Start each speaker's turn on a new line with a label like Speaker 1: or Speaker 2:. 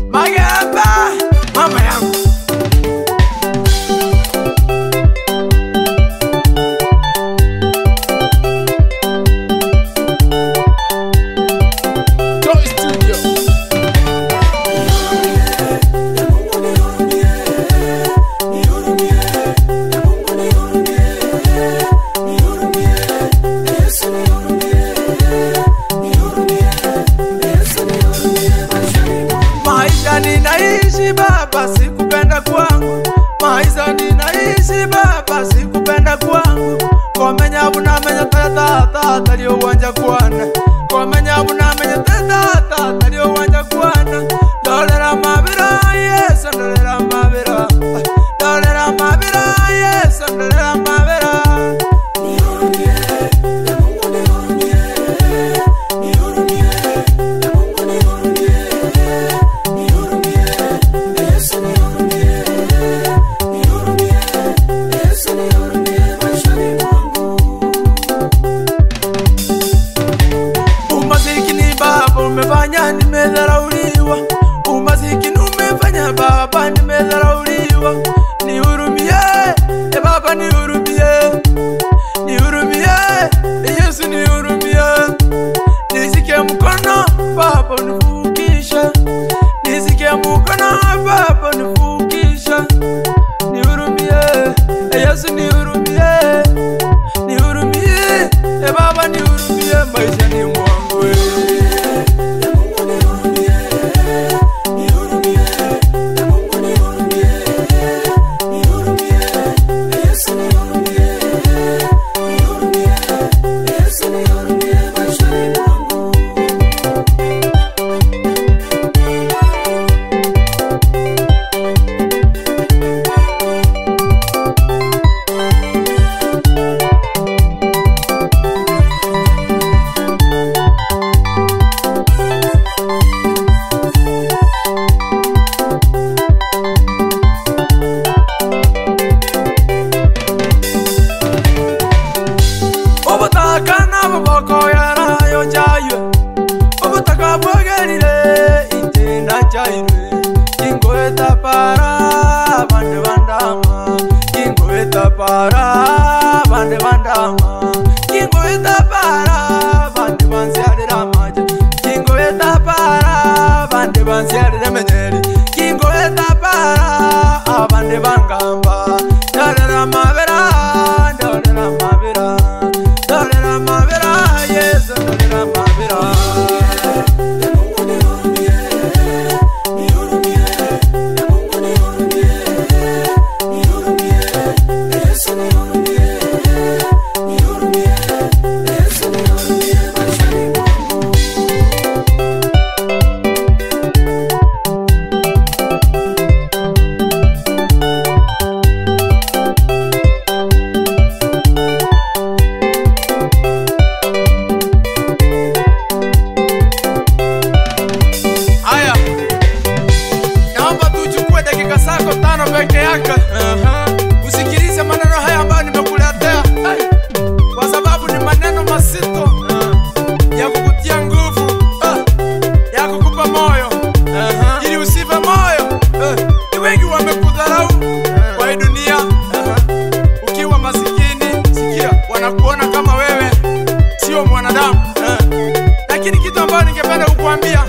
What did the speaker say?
Speaker 1: Magamba, mama yangu. Ninaishi baba, sikupenda kwangu. Maisha ninaishi baba, sikupenda kwangu. Komenya bunamenya tata talio wanja kwana. Komenya bunamenya tata talio wanja kwana. Dolera mabira yes, dolera mabira. Dolera mabira yes, dolera mabira. Umefanya nimedharauliwa, umasikini umefanya baba nimedharauliwa. Nihurumie, baba nihurumie. Nihurumie, Yesu nihurumie. Nishike mkono baba nivukisha. Nishike mkono baba nivukisha. Nihurumie, Yesu nihurumie. Nihurumie, baba nihurumie. Maisha ni mwangu kana maboko yarayo jayo. Obutaka bwagerire itenda jaire. Kingo etapara bande bandama. Kingo etapara bande bandama. Kingo etapara bande bansiarira maje. Kingo etapara bande bansiarira menyeri. Kingo etapara abande bangamba. Dalera mabera, dalera mabera. Dolera mabera, yes, dolera mabera. Peke yake usikilize maneno haya ambayo nimekuletea, kwa sababu ni maneno mazito ya kukutia nguvu, ya kukupa moyo ili usife moyo. Ni wengi wamekudharau kwa hii dunia. Ukiwa masikini, sikia, wanakuona kama wewe sio mwanadamu. Lakini kitu ambacho ningependa kukuambia,